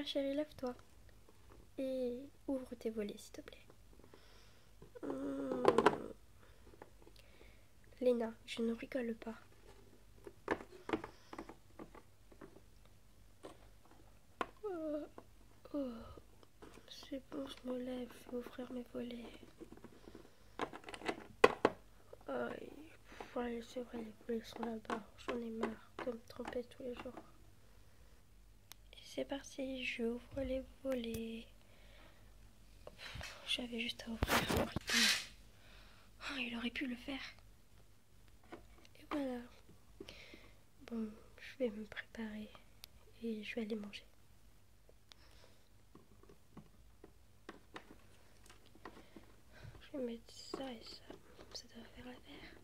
Ma chérie, lève-toi. Et ouvre tes volets, s'il te plaît. Léna, je ne rigole pas. Oh, c'est bon, je me lève, je vais ouvrir mes volets. Ouais, c'est vrai, les volets sont là-bas. J'en ai marre de me tromper tous les jours. Et c'est parti, j'ouvre les volets. J'avais juste à ouvrir le rideau. Oh, il aurait pu le faire. Et voilà. Bon, je vais me préparer et je vais aller manger. Je vais mettre ça et ça. Ça doit faire l'affaire.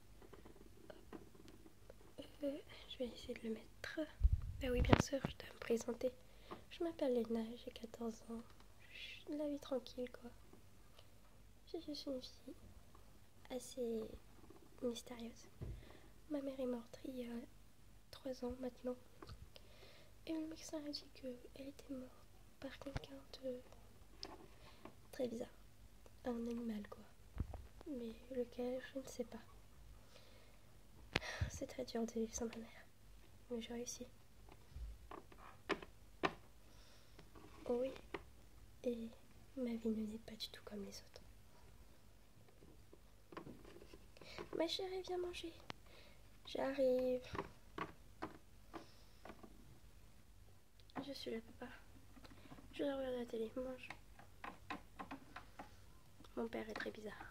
Je vais essayer de le mettre. Ben oui, bien sûr, je dois me présenter. Je m'appelle Léna, j'ai 14 ans. Je suis de la vie tranquille, quoi. Je suis une fille assez mystérieuse. Ma mère est morte il y a 3 ans maintenant. Et le médecin a dit qu'elle était morte par quelqu'un de très bizarre. Un animal, quoi. Mais lequel, je ne sais pas. C'est très dur de vivre sans ma mère. Mais j'ai réussi. Oh oui. Et ma vie ne n'est pas du tout comme les autres. Ma chérie, viens manger. J'arrive. Je suis là, papa. Je regarde la télé. Mange. Mon père est très bizarre.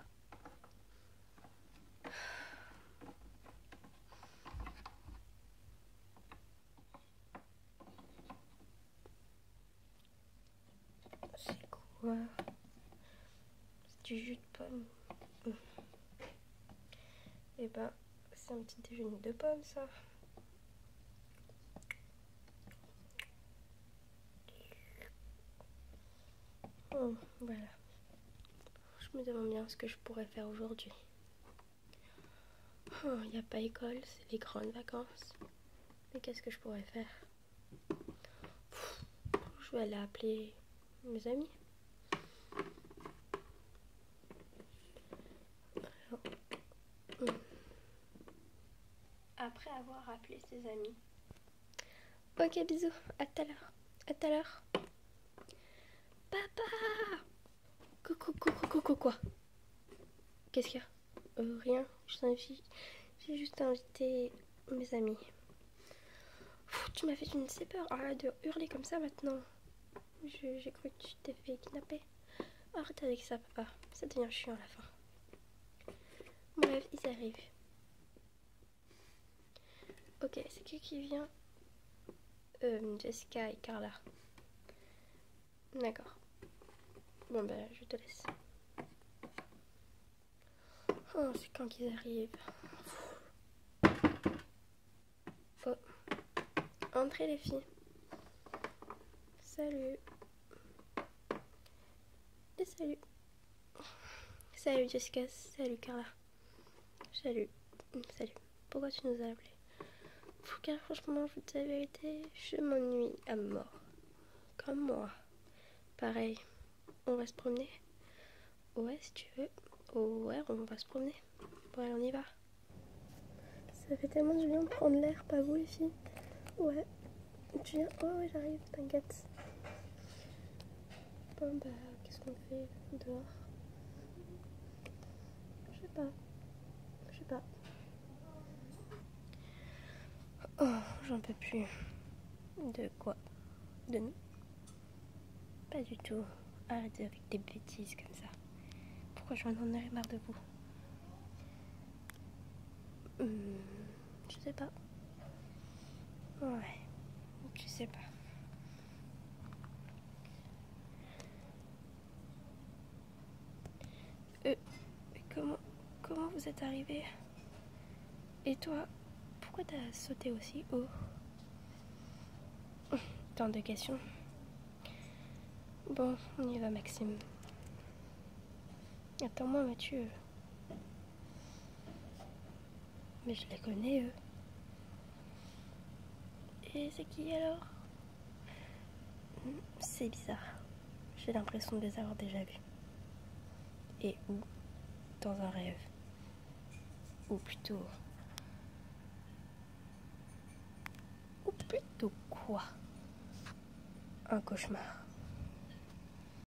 C'est quoi? C'est du jus de pomme. Eh ben, c'est un petit déjeuner de pommes, ça. Oh, voilà. Je me demande bien ce que je pourrais faire aujourd'hui. Oh, il n'y a pas école, c'est les grandes vacances. Mais qu'est-ce que je pourrais faire? Je vais aller appeler mes amis. Après avoir appelé ses amis. Ok, bisous. À tout à l'heure. À tout à l'heure. Papa! Coucou, quoi? Qu'est-ce qu'il y a? Rien. J'ai juste invité mes amis. Tu m'as fait une peur. Arrête de hurler comme ça maintenant. J'ai cru que tu t'es fait kidnapper. Arrête avec ça, papa. Ça devient chiant à la fin. Bref, ils arrivent. Ok, c'est qui vient? Jessica et Carla. D'accord. Bon, ben, je te laisse. Oh, c'est quand qu'ils arrivent. Oh. Entrez, les filles. Salut. Et salut. Salut, Jessica. Salut, Carla. Salut. Salut. Pourquoi tu nous as appelés? Car franchement, je vous dis la vérité, je m'ennuie à mort. Comme moi. Pareil. On va se promener? Ouais, si tu veux. Ouais, on va se promener. Bon, allez, on y va. Ça fait tellement du bien de prendre l'air, pas vous, les filles? Ouais. Tu viens? Oh, ouais, j'arrive, t'inquiète. Bon, bah, qu'est-ce qu'on fait dehors? Je sais pas. Je sais pas. Oh, j'en peux plus. De quoi? De nous? Pas du tout. Arrêtez avec des bêtises comme ça. Pourquoi j'en ai marre de vous? Je sais pas. Ouais, je sais pas. Comment vous êtes arrivé? Et toi, pourquoi t'as sauté aussi haut? Tant de questions. Bon, on y va, Maxime. Attends-moi, Mathieu. Mais je les connais, eux. Et c'est qui alors? C'est bizarre. J'ai l'impression de les avoir déjà vus. Et où? Dans un rêve. Ou plutôt... Ou plutôt quoi? Un cauchemar.